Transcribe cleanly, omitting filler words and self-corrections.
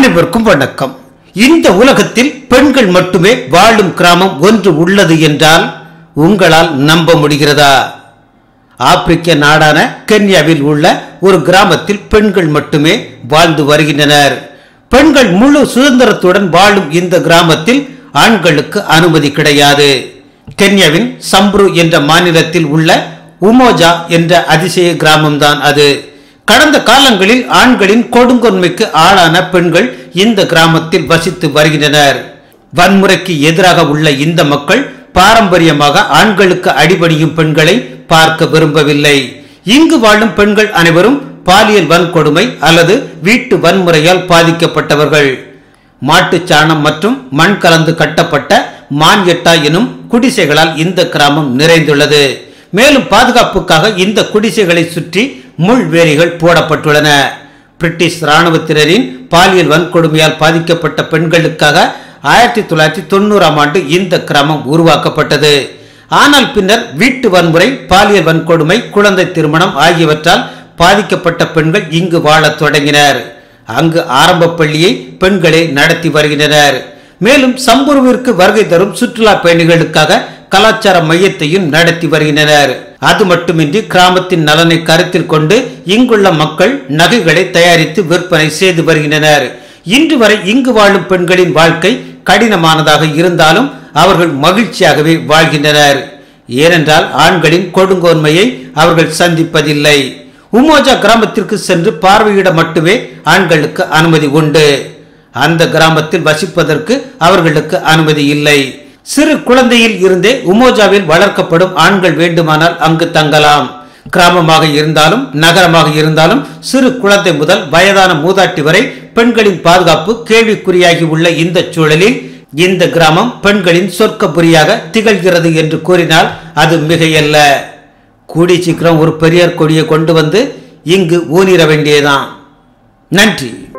அனைவருக்கும் வணக்கம். இந்த உலகத்தில் பெண்கள் மட்டுமே வாழும் கிராமம் ஒன்று உள்ளது என்றால் உங்களால் நம்ப முடிகிறதா? ஆப்பிரிக்க நாடான கென்யாவில் உள்ள ஒரு கிராமத்தில் பெண்கள் மட்டுமே வாழ்ந்து வருகின்றனர். பெண்கள் முழு சுதந்திரத்துடன் வாழும் இந்த கிராமத்தில் ஆண்களுக்கு அனுமதி கிடையாது. கென்யாவின் சம்ப்ரு என்ற மாநிலத்தில் உள்ள உமோஜா என்ற அதிசய கிராமம்தான் அது. கடந்த காலங்களில் ஆண்களின் கொடுங்கொன்மைக்கு ஆளான பெண்கள் இந்த கிராமத்தில் வசித்து வருகின்றனர். வன்முறைக்கு எதிராக உள்ள இந்த மக்கள் பாரம்பரியமாக ஆண்களுக்கு அடிபணியும் பெண்களை பார்க்க விரும்பவில்லை. இங்கு வாழும் பெண்கள் அனைவரும் பாலியல் வன்கொடுமை அல்லது வீட்டு வன்முறையால் பாதிக்கப்பட்டவர்கள். மாட்டுச்சாணம் மற்றும் மண் கலந்து கட்டப்பட்ட மான்யட்டா எனும் குடிசைகளால் இந்த கிராமம் நிறைந்துள்ளது. மேலும் பாதுகாப்புக்காக இந்த குடிசைகளை சுற்றி முள்வேலிகள் போடப்பட்டுள்ளன. பிரிட்டிஷ் இராணுவத்தினரின் பாலியல் வன்கொடுமையால் பாதிக்கப்பட்ட பெண்களுக்காக 1990ஆம் ஆண்டு இந்த கிராமம் உருவாக்கப்பட்டது. ஆனால் பின்னர் வீட்டு வன்முறை, பாலியல் வன்கொடுமை, குழந்தை திருமணம் ஆகியவற்றால் பாதிக்கப்பட்ட பெண்கள் இங்கு வாழத் தொடங்கினர். அங்கு ஆரம்ப பள்ளியை பெண்களே நடத்தி வருகின்றனர். மேலும் சம்பூர்விற்கு வருகை தரும் சுற்றுலா பயணிகளுக்காக கலாச்சார மையத்தையும் நடத்தி வருகின்றனர். அது மட்டுமின்றி கிராமத்தின் நலனை கருத்தில் கொண்டு இங்குள்ள மக்கள் நகைகளை தயாரித்து விற்பனை செய்து வருகின்றனர். இன்று வரை இங்கு வாழும் பெண்களின் வாழ்க்கை கடினமானதாக இருந்தாலும் அவர்கள் மகிழ்ச்சியாகவே வாழ்கின்றனர். ஏனென்றால் ஆண்களின் கொடுங்கோன்மையை அவர்கள் சந்திப்பதில்லை. உமோஜா கிராமத்திற்கு சென்று பார்வையிட மட்டுமே ஆண்களுக்கு அனுமதி உண்டு. அந்த கிராமத்தில் வசிப்பதற்கு அவர்களுக்கு அனுமதி இல்லை. சிறு குழந்தையில் இருந்தே உமோஜாவில் வளர்க்கப்படும் ஆண்கள் வேண்டுமானால் அங்கு தங்கலாம். கிராமமாக இருந்தாலும் நகரமாக இருந்தாலும் சிறு குழந்தை முதல் வயதான மூதாட்டி வரை பெண்களின் பாதுகாப்பு கேள்விக்குறியாகி உள்ள இந்த சூழலில் இந்த கிராமம் பெண்களின் சொர்க்கபுரியாக திகழ்கிறது என்று கூறினால் அது மிகையல்ல. கூடி சீக்கிரம் ஒரு பெரியார் கொடியை கொண்டு வந்து இங்கு ஊனிர வேண்டியதான். நன்றி.